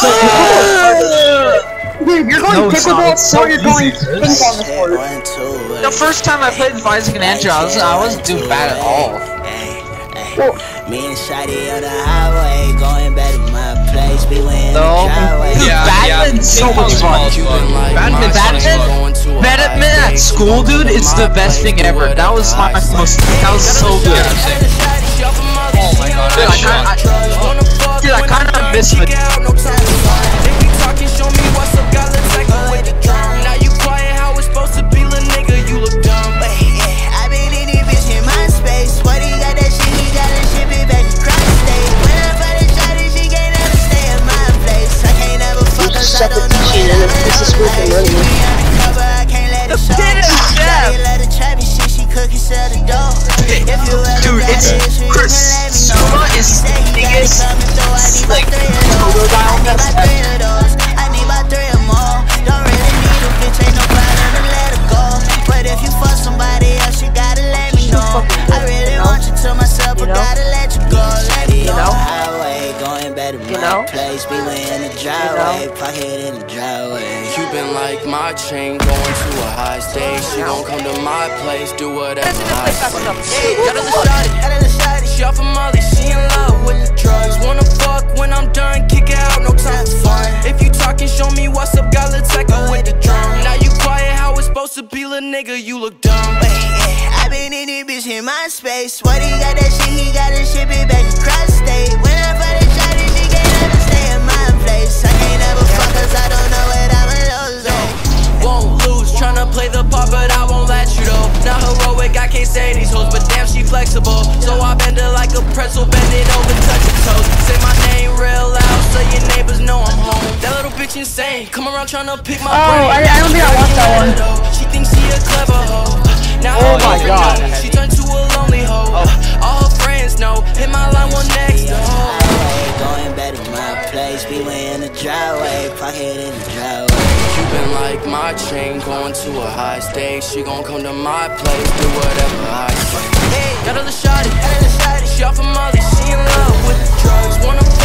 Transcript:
Dude, you're going pickleball or you're going ping pong sport. The first time I played Visor and Andrew, I wasn't doing bad at all. Well, Me and Shotty on the highway, going back to my place, be laying No, the driveway. dude, badminton's so much fun. Badminton at school, dude, it's the best thing ever. That was my most. That was so good. Oh my god, Dude, I kind of miss it. Now you quiet, how it's supposed to be, little nigga, you look dumb. I been in this bitch in my space. What he got that shit, he got that shit, big back across state. When I find a shawty, she can't never stay in my place. I can't never fuck her, I don't know what I'm undercover, I can't let it show. Shawty let her trap me, she cook and sell the dough. If you ever Dude, got it's an issue, you can let me know. Suma is He said he got it biggest, coming through, I need about like, 3 of those. I need about 3 or more. Don't really need a bitch, ain't no problem to let her go. But if you fuck somebody else, you gotta let me know. I really want you to myself, but gotta let you go. Let me know. Highway, going back to my place, be laying the driveway, pocket in the driveway. Cuban like my chain, going to a high stage. She gon' come to my place, do whatever I say. Got a shawty, she off of Molly, she in love with the drugs. Wanna fuck when I'm done, kick it out, no time for fun. If you talking, show me what's up, got let's echo with the drum. Now you quiet, how it's supposed to be, little nigga, you look dumb. I been in this bitch in my space. What he got that shit, he got that shit, big back across state. When I find a shawty, she can't never stay in my place. I can't never fuck cause I don't know what I'm gonna lose. Won't lose, tryna play the part, but I won't let you though. Not heroic, I can't say these hoes, but damn, she flexible. So I bend her like a pretzel, bend it over, touch your toes. Say my name real loud, so your neighbors know I'm home. That little bitch insane, come around tryna pick my brain. I don't think I watched that one. She thinks she a clever hoe. Now Oh my god. she turned to a lonely hoe. All her friends know, hit my line one next door. Highway, going back to my place, be laying the driveway, pocket in the driveway. Cuban like my chain, going to a high stage. She gon' come to my place, do whatever I say. Got a little shawty, she off of Molly, she in love with the drugs. Wanna